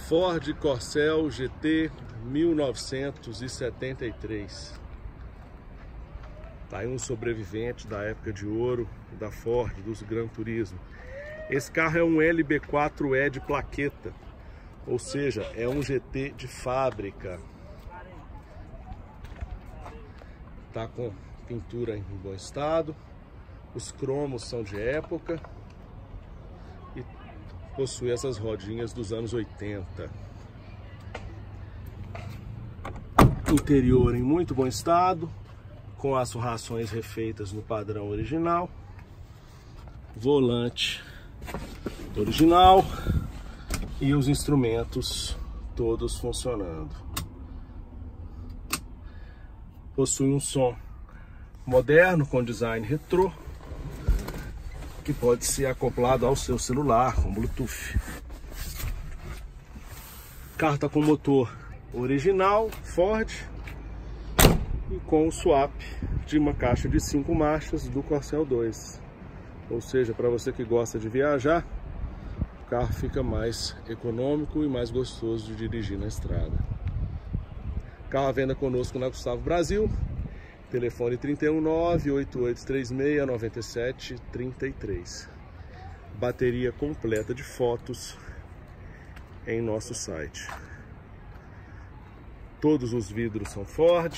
Ford Corcel GT 1973. Tá aí um sobrevivente da época de ouro da Ford, dos Gran Turismo. Esse carro é um LB4E de plaqueta, ou seja, é um GT de fábrica. Tá com pintura em bom estado, os cromos são de época e possui essas rodinhas dos anos 80. Interior em muito bom estado, com as surrações refeitas no padrão original. Volante original e os instrumentos todos funcionando. Possui um som moderno com design retrô, que pode ser acoplado ao seu celular com Bluetooth. O carro está com motor original Ford e com o swap de uma caixa de 5 marchas do Corcel 2. Ou seja, para você que gosta de viajar, o carro fica mais econômico e mais gostoso de dirigir na estrada. Carro à venda conosco na Gustavo Brasil. Telefone 319-8836-9733. Bateria completa de fotos em nosso site. Todos os vidros são Ford.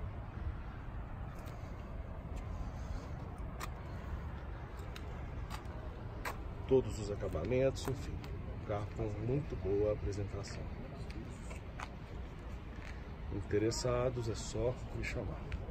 Todos os acabamentos, enfim, um carro com muito boa apresentação. Interessados é só me chamar.